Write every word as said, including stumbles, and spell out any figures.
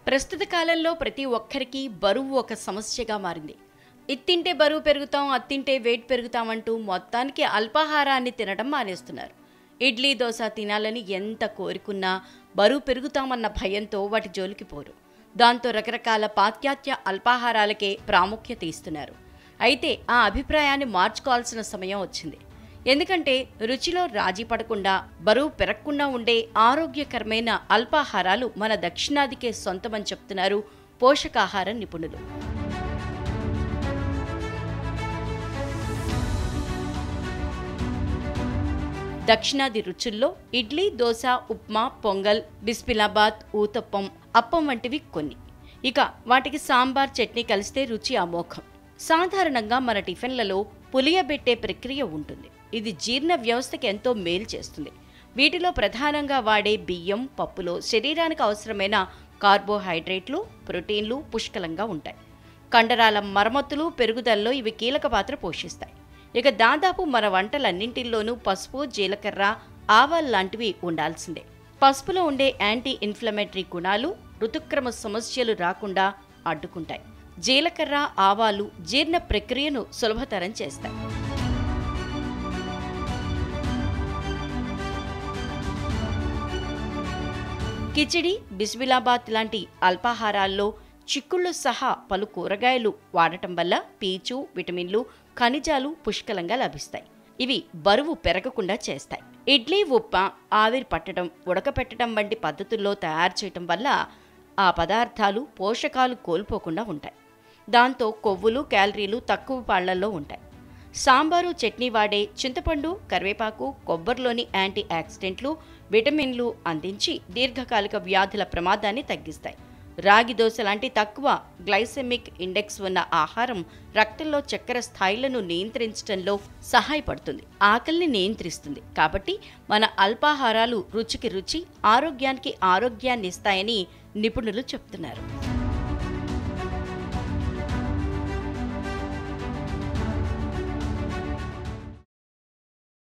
ప్రస్తుత కాలంలో ప్రతి ఒక్కరికి బరువు ఒక సమస్యగా మారింది. ఇత్తింటే బరువు పెరుగుతాం, అత్తింటే వెయిట్ పెరుగుతామంటూ మొత్తానికి అల్పాహారాన్ని తినడం మానేస్తున్నారు. ఇడ్లీ, దోశ తినాలని ఎంత కోరుకున్నా బరువు పెరుగుతామన్న భయంతో వాటి జోలికి పోరు. దాంతో రకరకాల పాశ్చాత్య అల్పాహారాలకే ప్రాముఖ్యత ఇస్తున్నారు. అయితే ఆ అభిప్రాయాన్ని మార్చుకోవాల్సిన సమయం వచ్చింది. ఎందుకంటే రుచిలో రాజీ పడకుండా బరువు పెరగకుండా ఉండే ఆరోగ్యకరమైన అల్పాహారాలు మన దక్షిణాదికే సొంతమని చెప్తున్నారు పోషకాహార నిపుణులు. దక్షిణాది రుచుల్లో ఇడ్లీ, దోశ, ఉప్మా, పొంగల్, బిస్మిలాబాద్, ఊతప్పం, అప్పం వంటివి కొన్ని. ఇక వాటికి సాంబార్, చట్నీ కలిస్తే రుచి అమోఘం. సాధారణంగా మన టిఫిన్లలో పులియబెట్టే ప్రక్రియ ఉంటుంది. ఇది జీర్ణ వ్యవస్థకి ఎంతో మేలు చేస్తుంది. వీటిలో ప్రధానంగా వాడే బియ్యం, పప్పులో శరీరానికి అవసరమైన కార్బోహైడ్రేట్లు, ప్రోటీన్లు పుష్కలంగా ఉంటాయి. కండరాల మరమ్మతులు, పెరుగుదలలో ఇవి కీలక పాత్ర పోషిస్తాయి. ఇక దాదాపు మన వంటలన్నింటిల్లోనూ పసుపు, జీలకర్ర, ఆవాలు లాంటివి ఉండాల్సిందే. పసుపులో ఉండే యాంటీ ఇన్ఫ్లమేటరీ గుణాలు ఋతుక్రమ సమస్యలు రాకుండా అడ్డుకుంటాయి. జీలకర్ర, ఆవాలు జీర్ణ ప్రక్రియను సులభతరం చేస్తాయి. కిచిడి, బిస్మిలాబాద్ లాంటి అల్పాహారాల్లో చిక్కుళ్ళు సహా పలు కూరగాయలు వాడటం వల్ల పీచు, విటమిన్లు, ఖనిజాలు పుష్కలంగా లభిస్తాయి. ఇవి బరువు పెరగకుండా చేస్తాయి. ఇడ్లీ, ఉప్మా ఆవిరి పట్టడం, ఉడకపెట్టడం వంటి పద్ధతుల్లో తయారు చేయటం వల్ల ఆ పదార్థాలు పోషకాలు కోల్పోకుండా ఉంటాయి. దాంతో కొవ్వులు, క్యాలరీలు తక్కువ పాళ్లల్లో ఉంటాయి. సాంబారు, చట్నీ వాడే చింతపండు, కరివేపాకు, కొబ్బరిలోని యాంటీ ఆక్సిడెంట్లు, విటమిన్లు అందించి దీర్ఘకాలిక వ్యాధుల ప్రమాదాన్ని తగ్గిస్తాయి. రాగి దోశ లాంటి తక్కువ గ్లైసెమిక్ ఇండెక్స్ ఉన్న ఆహారం రక్తంలో చక్కెర స్థాయిలను నియంత్రించడంలో సహాయపడుతుంది, ఆకలిని నియంత్రిస్తుంది. కాబట్టి మన అల్పాహారాలు రుచికి రుచి, ఆరోగ్యానికి ఆరోగ్యాన్ని ఇస్తాయని నిపుణులు చెప్తున్నారు.